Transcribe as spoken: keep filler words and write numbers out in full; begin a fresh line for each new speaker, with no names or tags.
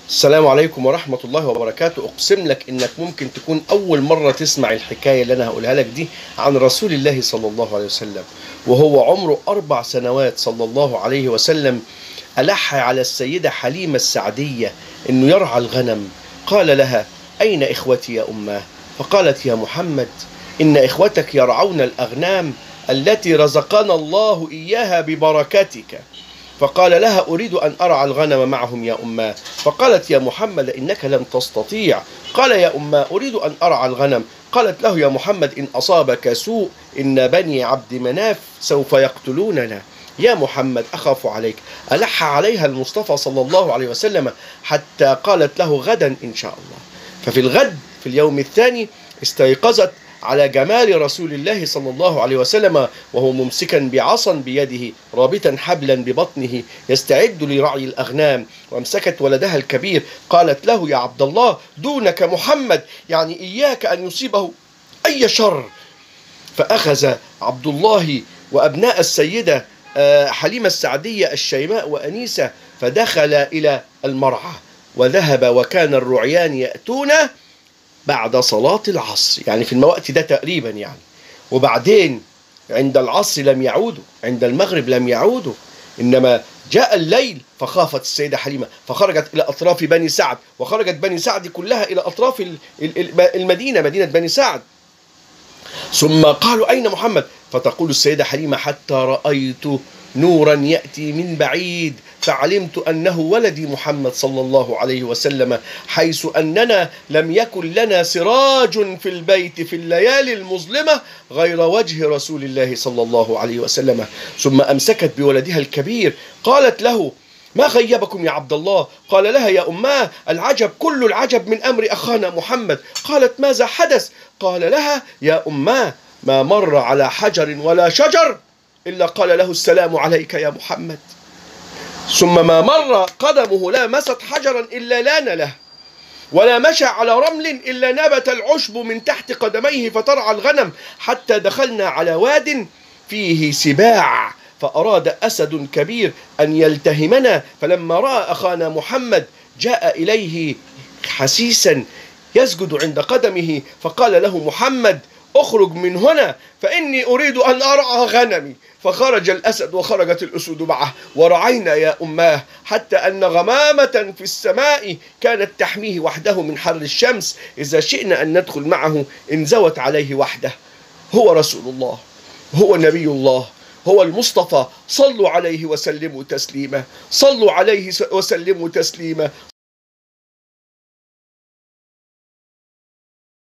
السلام عليكم ورحمة الله وبركاته. أقسم لك إنك ممكن تكون أول مرة تسمع الحكاية اللي أنا هقولها لك دي عن رسول الله صلى الله عليه وسلم، وهو عمره أربع سنوات صلى الله عليه وسلم. ألح على السيدة حليمة السعدية إنه يرعى الغنم. قال لها: أين إخوتي يا أماه؟ فقالت: يا محمد، إن إخوتك يرعون الأغنام التي رزقنا الله إياها ببركتك. فقال لها: أريد أن أرعى الغنم معهم يا أماه. فقالت: يا محمد، إنك لن تستطيع. قال: يا أماه، أريد أن أرعى الغنم. قالت له: يا محمد، إن أصابك سوء إن بني عبد مناف سوف يقتلوننا. يا محمد، أخاف عليك. ألح عليها المصطفى صلى الله عليه وسلم حتى قالت له: غدا إن شاء الله. ففي الغد في اليوم الثاني استيقظت على جمال رسول الله صلى الله عليه وسلم وهو ممسكا بعصا بيده رابطا حبلا ببطنه يستعد لرعي الأغنام، وامسكت ولدها الكبير. قالت له: يا عبد الله، دونك محمد، يعني إياك أن يصيبه أي شر. فأخذ عبد الله وأبناء السيدة حليمة السعدية الشيماء وأنيسة فدخل إلى المرعى وذهب، وكان الرعيان يأتون بعد صلاة العصر، يعني في الوقت ده تقريبا يعني. وبعدين عند العصر لم يعودوا، عند المغرب لم يعودوا، إنما جاء الليل فخافت السيدة حليمة فخرجت إلى أطراف بني سعد، وخرجت بني سعد كلها إلى أطراف المدينة، مدينة بني سعد. ثم قالوا: أين محمد؟ فتقول السيدة حليمة: حتى رأيت نورا يأتي من بعيد فعلمت أنه ولدي محمد صلى الله عليه وسلم، حيث أننا لم يكن لنا سراج في البيت في الليالي المظلمة غير وجه رسول الله صلى الله عليه وسلم. ثم أمسكت بولدها الكبير. قالت له: ما غيبكم يا عبد الله؟ قال لها: يا أماه، العجب كل العجب من أمر أخانا محمد. قالت: ماذا حدث؟ قال لها: يا أماه، ما مر على حجر ولا شجر إلا قال له: السلام عليك يا محمد. ثم ما مر قدمه لامست حجرا إلا لان له، ولا مشى على رمل إلا نبت العشب من تحت قدميه فترعى الغنم، حتى دخلنا على واد فيه سباع، فأراد أسد كبير أن يلتهمنا، فلما رأى أخانا محمد جاء إليه حسيسا يسجد عند قدمه، فقال له محمد: اخرج من هنا فإني أريد أن أرعى غنمي. فخرج الأسد وخرجت الأسود معه، ورعينا يا أماه حتى أن غمامة في السماء كانت تحميه وحده من حر الشمس، إذا شئنا أن ندخل معه انزوت عليه وحده. هو رسول الله، هو نبي الله، هو المصطفى. صلوا عليه وسلموا تسليما، صلوا عليه وسلموا تسليما،